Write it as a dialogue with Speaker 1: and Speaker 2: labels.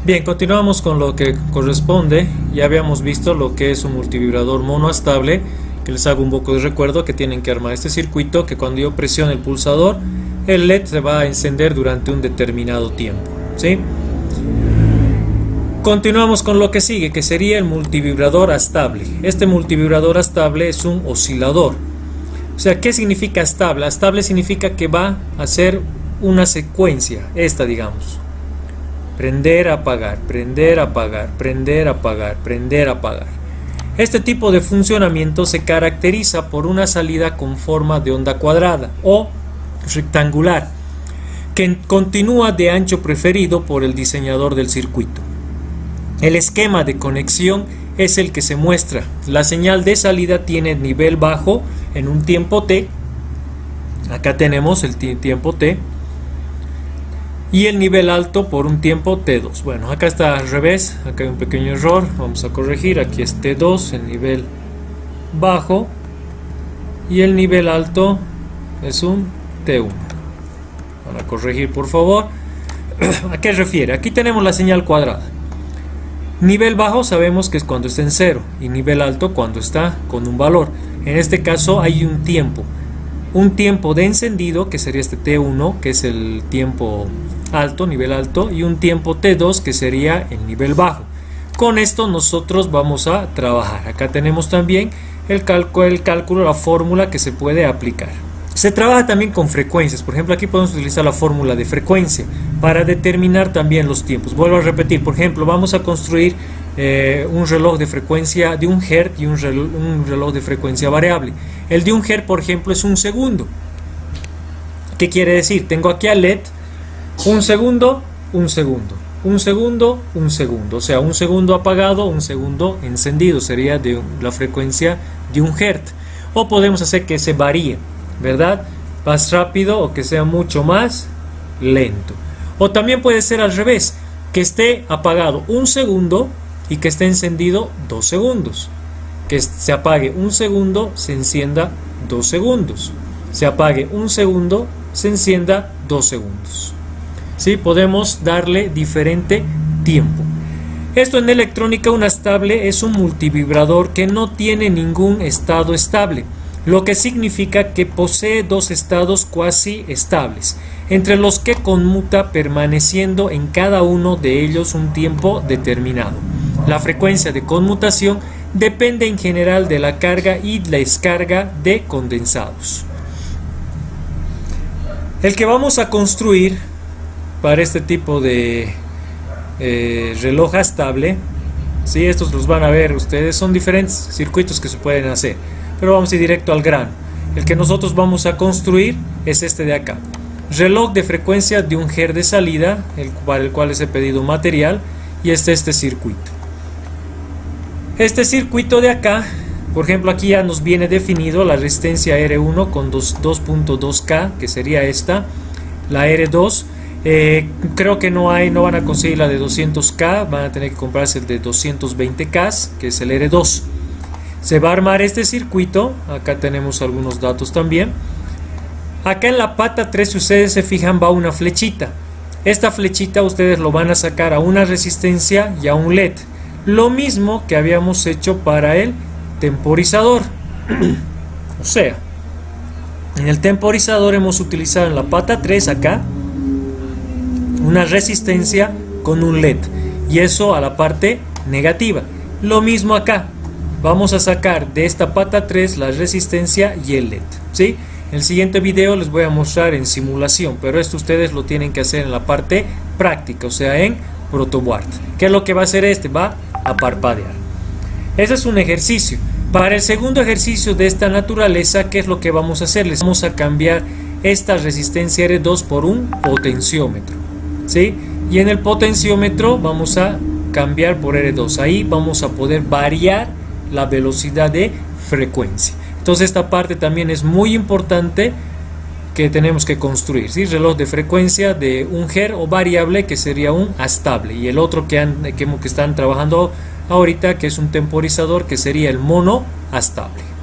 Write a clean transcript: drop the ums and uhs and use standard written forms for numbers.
Speaker 1: Bien, continuamos con lo que corresponde. Ya habíamos visto lo que es un multivibrador monoestable, que les hago un poco de recuerdo que tienen que armar este circuito, que cuando yo presione el pulsador, el LED se va a encender durante un determinado tiempo, ¿sí? Continuamos con lo que sigue, que sería el multivibrador estable. Este multivibrador estable es un oscilador. O sea, ¿qué significa estable? Estable significa que va a ser una secuencia, esta digamos. Prender, apagar, prender, apagar, prender, apagar, prender, apagar. Este tipo de funcionamiento se caracteriza por una salida con forma de onda cuadrada o rectangular, que continúa de ancho preferido por el diseñador del circuito. El esquema de conexión es el que se muestra. La señal de salida tiene nivel bajo en un tiempo t. Acá tenemos el tiempo t. Y el nivel alto por un tiempo T2. Bueno, acá está al revés, acá hay un pequeño error, vamos a corregir. Aquí es T2, el nivel bajo, y el nivel alto es un T1. Para corregir, por favor. ¿A qué refiere? Aquí tenemos la señal cuadrada. Nivel bajo sabemos que es cuando está en 0, y nivel alto cuando está con un valor. En este caso hay un tiempo de encendido, que sería este T1, que es el tiempo alto, nivel alto, y un tiempo T2, que sería el nivel bajo. Con esto nosotros vamos a trabajar. Acá tenemos también el cálculo, la fórmula que se puede aplicar. Se trabaja también con frecuencias. Por ejemplo, aquí podemos utilizar la fórmula de frecuencia para determinar también los tiempos. Vuelvo a repetir, por ejemplo, vamos a construir un reloj de frecuencia de 1 Hz y un reloj de frecuencia variable. El de 1 Hz, por ejemplo, es un segundo. ¿Qué quiere decir? Tengo aquí al LED un segundo, un segundo, un segundo, un segundo. O sea, un segundo apagado, un segundo encendido. Sería de la frecuencia de 1 Hz. O podemos hacer que se varíe, ¿verdad? Más rápido o que sea mucho más lento. O también puede ser al revés, que esté apagado un segundo y que esté encendido 2 segundos. Que se apague un segundo, se encienda 2 segundos. Se apague un segundo, se encienda 2 segundos. ¿Sí? Podemos darle diferente tiempo. Esto en electrónica, un estable es un multivibrador que no tiene ningún estado estable, lo que significa que posee dos estados cuasi estables, entre los que conmuta permaneciendo en cada uno de ellos un tiempo determinado. La frecuencia de conmutación depende en general de la carga y la descarga de condensados. El que vamos a construir para este tipo de reloj estable, ¿sí? Estos los van a ver ustedes, son diferentes circuitos que se pueden hacer, pero vamos a ir directo al grano. El que nosotros vamos a construir es este de acá, reloj de frecuencia de 1 Hz de salida, para el cual les he pedido material, y este circuito. Este circuito de acá, por ejemplo, aquí ya nos viene definido la resistencia R1 con 2.2K, que sería esta, la R2. Creo que no van a conseguir la de 200K, van a tener que comprarse el de 220K, que es el R2. Se va a armar este circuito. Acá tenemos algunos datos también. Acá en la pata 3, si ustedes se fijan, va una flechita. Esta flechita ustedes lo van a sacar a una resistencia y a un LED. Lo mismo que habíamos hecho para el temporizador. O sea, en el temporizador hemos utilizado en la pata 3 acá una resistencia con un LED, y eso a la parte negativa. Lo mismo acá, vamos a sacar de esta pata 3 la resistencia y el LED, ¿sí? En el siguiente video les voy a mostrar en simulación, pero esto ustedes lo tienen que hacer en la parte práctica, o sea, en protoboard. ¿Qué es lo que va a hacer este? Va a parpadear. Ese es un ejercicio. Para el segundo ejercicio de esta naturaleza, ¿qué es lo que vamos a hacer? Les vamos a cambiar esta resistencia R2 por un potenciómetro, ¿sí? Y en el potenciómetro vamos a cambiar por R2. Ahí vamos a poder variar la velocidad de frecuencia. Entonces esta parte también es muy importante que tenemos que construir, ¿sí? Reloj de frecuencia de 1 Hz o variable, que sería un estable, y el otro que están trabajando ahorita, que es un temporizador, que sería el mono estable.